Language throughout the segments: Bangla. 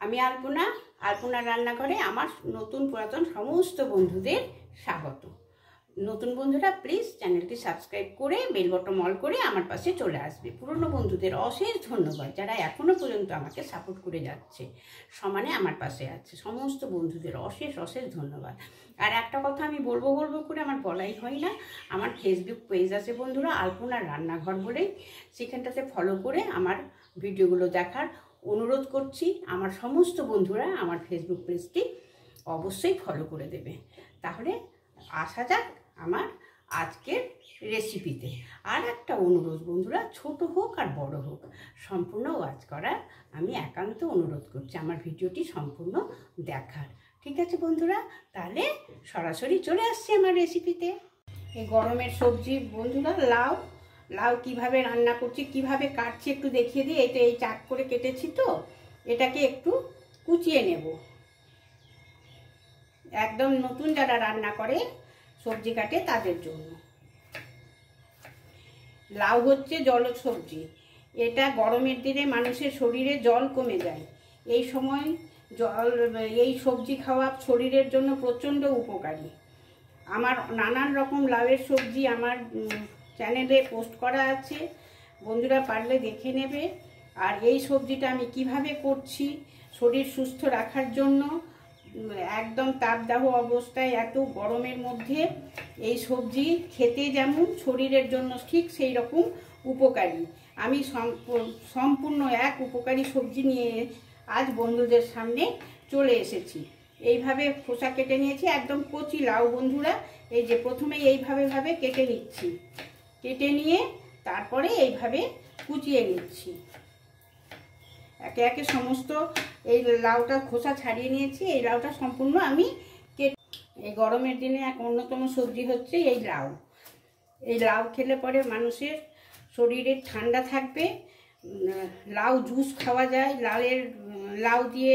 আমি আলপনা, আলপনা রান্নাঘরে আমার নতুন পুরাতন সমস্ত বন্ধুদের স্বাগত। নতুন বন্ধুরা প্লিজ চ্যানেলটি সাবস্ক্রাইব করে বেল বটন অল করে আমার পাশে চলে আসবে। পুরনো বন্ধুদের অশেষ ধন্যবাদ, যারা এখনো পর্যন্ত আমাকে সাপোর্ট করে যাচ্ছে, সমানে আমার পাশে আছে। সমস্ত বন্ধুদের অশেষ অশেষ ধন্যবাদ। আর একটা কথা আমি বলবো করে আমার বলাই হয় না, আমার ফেসবুক পেজ আছে বন্ধুরা, আলপনা রান্নাঘর বলেই, সেখানটাতে ফলো করে আমার ভিডিওগুলো দেখার অনুরোধ করছি। আমার সমস্ত বন্ধুরা আমার ফেসবুক পেজটি অবশ্যই ফলো করে দেবে। তাহলে আসা যাক আমার আজকের রেসিপিতে। আর একটা অনুরোধ বন্ধুরা, ছোট হোক আর বড় হোক, সম্পূর্ণ ওয়াচ করার আমি একান্ত অনুরোধ করছি, আমার ভিডিওটি সম্পূর্ণ দেখার। ঠিক আছে বন্ধুরা, তাহলে সরাসরি চলে আসছি আমার রেসিপিতে। এই গরমের সবজি বন্ধুরা, লাউ লাউ কিভাবে রান্না করছি, কিভাবে কাটছি একটু দেখিয়ে দিই। এটা এই চাক করে কেটেছি, তো এটাকে একটু কুচিয়ে নেব। একদম নতুন যারা রান্না করে সবজি কাটে তাদের জন্য। লাউ হচ্ছে জলজ সবজি। এটা গরমের দিনে মানুষের শরীরে জল কমে যায়। এই সময় এই সবজি খাওয়া শরীরের জন্য প্রচণ্ড উপকারী। আমার নানান রকম লাউয়ের সবজি আমার চ্যানেলে পোস্ট করা আছে, বন্ধুরা পারলে দেখে নেবে। আর এই সবজিটা আমি কিভাবে করছি শরীর সুস্থ রাখার জন্য, একদম তাপদাহ অবস্থায় এত গরমের মধ্যে এই সবজি খেতে যেমন শরীরের জন্য ঠিক সেই রকম উপকারী। আমি সম্পূর্ণ এক উপকারী সবজি নিয়ে আজ বন্ধুদের সামনে চলে এসেছি। এইভাবে খোসা কেটে নিয়েছি, একদম কচি লাউ বন্ধুরা। এই যে প্রথমে এইভাবে কেটে নিচ্ছি, কেটে নিয়ে তারপরে এইভাবে কুচিয়ে নিচ্ছি। একে একে সমস্ত এই লাউটা খোসা ছাড়িয়ে নিয়েছি। এই লাউটা সম্পূর্ণ আমি এই গরমের দিনে এক অন্যতম সবজি হচ্ছে এই লাউ। এই লাউ খেলে পরে মানুষের শরীরে ঠান্ডা থাকবে। লাউ জুস খাওয়া যায়, লাউ দিয়ে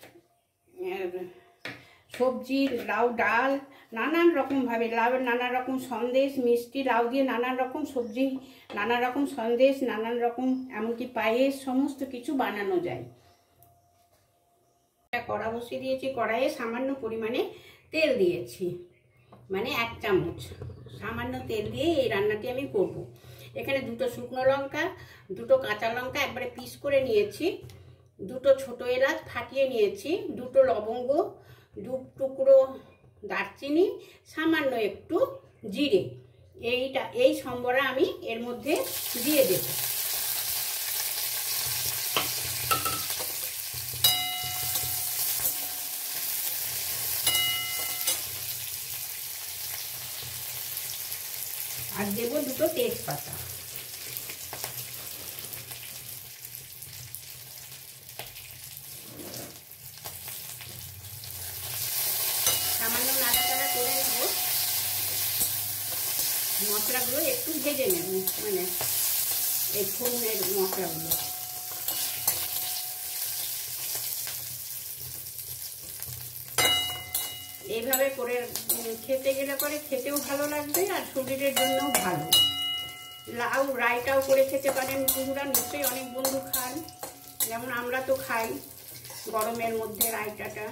সবজি, লাউ ডাল, নানান রকমভাবে লাউয়ের নানা রকম সন্দেশ, মিষ্টি লাউ দিয়ে নানান রকম সবজি, নানা রকম সন্দেশ, নানান রকম এমনকি পায়েস, সমস্ত কিছু বানানো যায়। কড়া বসিয়ে দিয়েছি, কড়াইয়ে সামান্য পরিমাণে তেল দিয়েছি, মানে 1 চামচ সামান্য তেল দিয়ে এই রান্নাটি আমি করব। এখানে 2টো শুকনো লঙ্কা, 2টো কাঁচা লঙ্কা একবারে পিস করে নিয়েছি, 2টো ছোট এলাচ ফাটিয়ে নিয়েছি, 2টো লবঙ্গ, 2 টুকরো দারচিনি, সামান্য একটু জিরে। এই সম্বরা আমি এর মধ্যে দিয়ে দেব। আর দেব 2টো তেজপাতা। সামান্য নাড়াচাড়া করে নেব, মশলাগুলো একটু ভেজে নেব, মানে এই ফোড়নের মশলাগুলো। এইভাবে করে খেতে গেলে পরে খেতেও ভালো লাগবে আর শরীরের জন্যও ভালো। লাউ রায়টাও করে খেতে পারেন বন্ধুরা, নিশ্চয়ই অনেক বন্ধু খান, যেমন আমরা তো খাই গরমের মধ্যে রায়টাটা।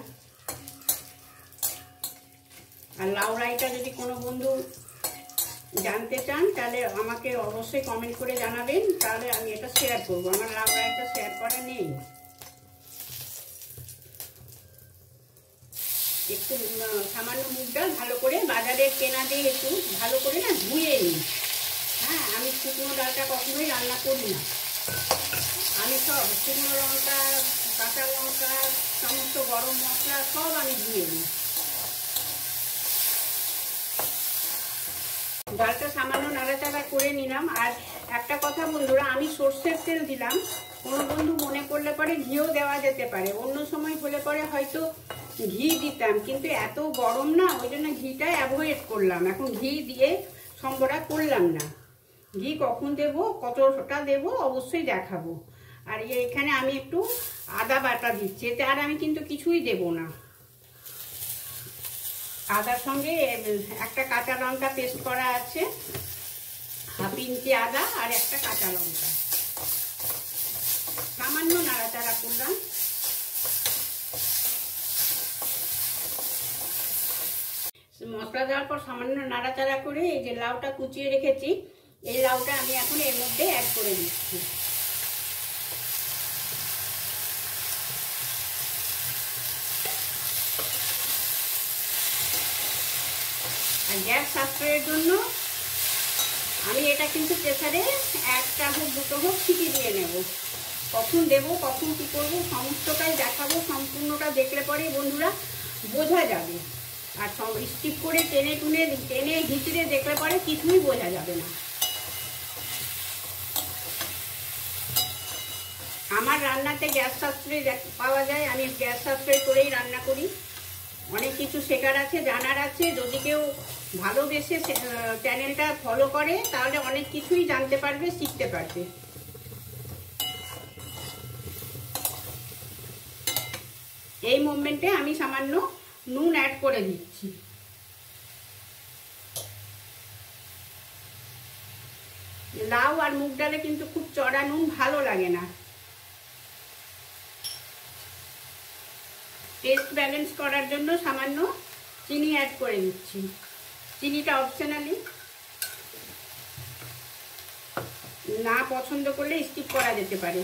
আর লাউ রায়টা যদি কোনো বন্ধু জানতে চান তাহলে আমাকে অবশ্যই কমেন্ট করে জানাবেন, তাহলে আমি এটা শেয়ার করবো। আমার লাউ রায়টা শেয়ার করা নেই। একটু সামান্য মুগ ডাল ভালো করে বাজারের কেনা দিয়ে একটু ভালো করে না ধুয়ে নিই। হ্যাঁ, আমি শুকনো ডালটা কখনোই রান্না করি না। আমি সব শুকনো লঙ্কা, কাঁচা লঙ্কা, সমস্ত গরম মশলা সব আমি ধুয়ে নিই। ডালটা সামান্য নাড়াচাড়া করে নিলাম। আর একটা কথা বন্ধুরা, আমি সর্ষের তেল দিলাম, কোনো বন্ধু মনে করলে পরে ঘিও দেওয়া যেতে পারে। অন্য সময় হলে পরে হয়তো ঘি দিতাম, কিন্তু এত গরম না, ওই জন্য ঘিটা অ্যাভয়েড করলাম। এখন ঘি দিয়ে সম্বরা করলাম না। ঘি কখন দেব, কতটা দেব অবশ্যই দেখাবো। আর এখানে আমি একটু আদা বাটা দিচ্ছি, এতে আর আমি কিন্তু কিছুই দেব না। আদার সঙ্গে একটা কাঁচা লঙ্কা পেস্ট করা আছে, 1/2 ইঞ্চি আদা আর একটা কাঁচা লঙ্কা। সামান্য নাড়াচাড়া করলাম। মশলা দেওয়ার পর সামান্য নাড়াচাড়া করে এই যে লাউটা কুচিয়ে রেখেছি, এই লাউটা আমি এখন এর মধ্যে অ্যাড করে দিচ্ছি। আর গ্যাস সাশ্রয়ের জন্য আমি এটা কিন্তু প্রেসারে একটা হোক দুটো হোক সিটি দিয়ে নেব। কখন দেব কখন কী করবো সমস্তটাই দেখাবো। সম্পূর্ণটা দেখলে পরে বন্ধুরা বোঝা যাবে। আর স্কিপ করে টেনে হিচড়ে দেখলে পরে কিছুই বোঝা যাবে না। আমার রান্নাতে গ্যাস সাশ্রয় পাওয়া যায়, আমি গ্যাস সাশ্রয় করেই রান্না করি। অনেক কিছু শেখার আছে, জানার আছে। যদি কেউ ভালোবেসে চ্যানেলটা ফলো করে তাহলে অনেক কিছুই জানতে পারবে, শিখতে পারবে। এই মোমেন্টে আমি সামান্য নুন অ্যাড করে দিচ্ছি। লাউ আর মুগ ডালে কিন্তু খুব চড়া নুন ভালো লাগে না। টেস্ট ব্যালেন্স করার জন্য সামান্য চিনি অ্যাড করে দিচ্ছি। চিনিটা অপশনালি, না পছন্দ করলে স্কিপ করা যেতে পারে।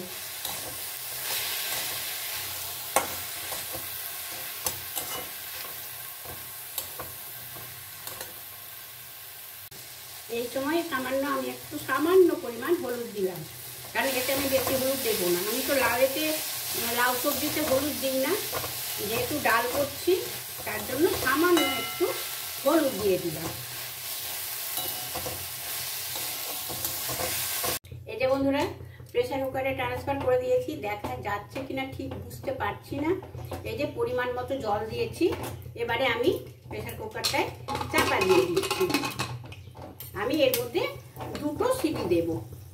এই সময় আমি একটু সামান্য পরিমাণ হলুদ দিলাম, কারণ এতে আমি বেশি হলুদ দেবো না। আমি তো লাউ সবজিতে হলুদ দিই না, যেহেতু ডাল করছি তার জন্য সামান্য একটু হলুদ দিয়ে দিলাম। এই যে বন্ধুরা প্রেসার কুকারে ট্রান্সফার করে দিয়েছি। দেখা যাচ্ছে কিনা ঠিক বুঝতে পারছি না। এই যে পরিমাণ মতো জল দিয়েছি। এবারে আমি প্রেসার কুকারটায় চাপা দিয়ে দিচ্ছি। আমি এর মধ্যে দুটো সিটি দেব।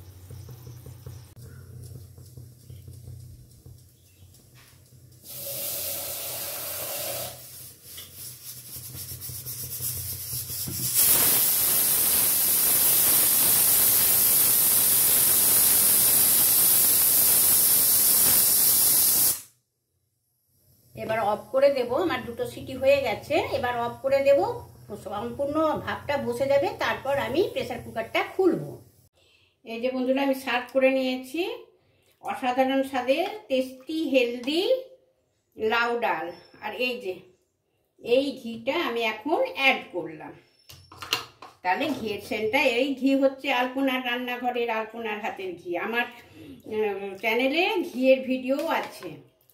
এবার অফ করে দেব। আমার দুটো সিটি হয়ে গেছে, এবার অফ করে দেব। সম্পূর্ণ ভাপটা বসে যাবে, তারপর আমি প্রেসার কুকারটা খুলবো। এই যে বন্ধুরা আমি সার্ভ করে নিয়েছি অসাধারণ স্বাদের টেস্টি হেলদি লাউ ডাল। আর এই যে এই ঘিটা আমি এখন অ্যাড করলাম। তাহলে ঘিয়ের সেন্টটা, এই ঘি হচ্ছে আলপনার রান্নাঘরের, আলপনার হাতের ঘি। আমার চ্যানেলে ঘিয়ের ভিডিও আছে।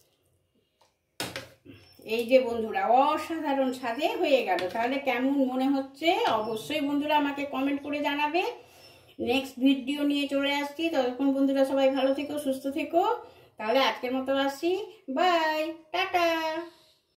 এই যে বন্ধুরা অসাধারণ স্বাদে হয়ে গেল। তাহলে কেমন মনে হচ্ছে অবশ্যই বন্ধুরা আমাকে কমেন্ট করে জানাবে। নেক্সট ভিডিও নিয়ে চলে আসছি। ততক্ষণ বন্ধুরা সবাই ভালো থেকো, সুস্থ থেকো। তাহলে আজকের মতো আসি, বাই, টাটা।